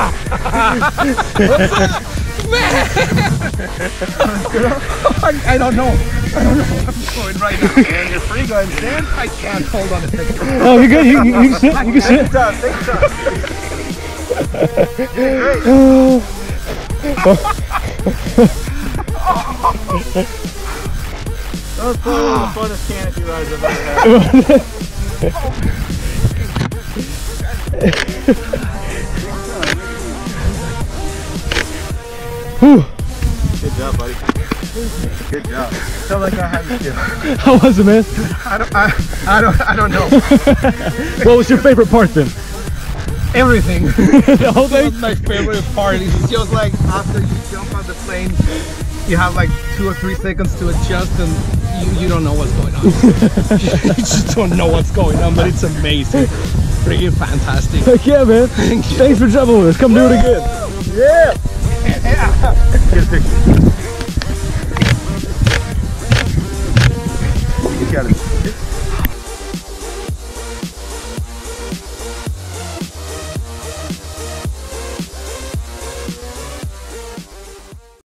I don't know. I don't know where I'm going right now. And you're free going, stand. I can't. Hold on a second. Oh, you're good. You can sit. You can sit. Take time. Great. That was probably one of the funnest canopy rides I've ever had. Good job, buddy. Good job. Felt like I had to. How was it, man? I don't know. What was your favorite part then? Everything. The whole thing? That's my favorite part. It's just like after you jump out the plane, you have like 2 or 3 seconds to adjust, and you don't know what's going on. You just don't know what's going on, but it's amazing. Freaking fantastic. Heck yeah, man. Thanks for jumping with us. Come do it again. Yeah. Get a picture.